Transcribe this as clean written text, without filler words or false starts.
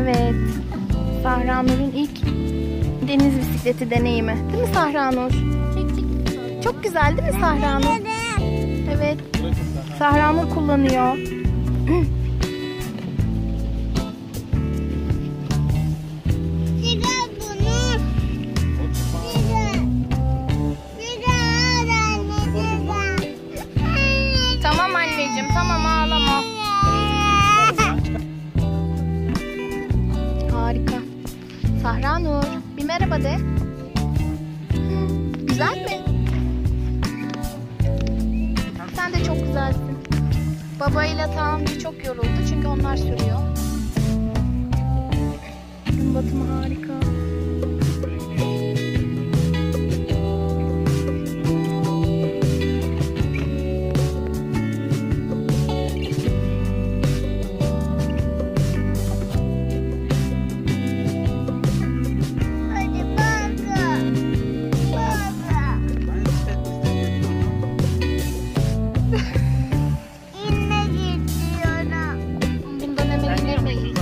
Evet. Sahra Nur'un ilk deniz bisikleti deneyimi. Değil mi Sahra Nur? Çok güzel değil mi Sahra Nur? Evet. Sahra Nur kullanıyor. Tamam anneciğim, tamam ağlama. Harika. Sahra Nur, bir merhaba de. Güzel mi? Sen de çok güzelsin. Babayla Tanrı çok yoruldu çünkü onlar sürüyor. Gün batımı harika. Bundan hemen inemeyiz.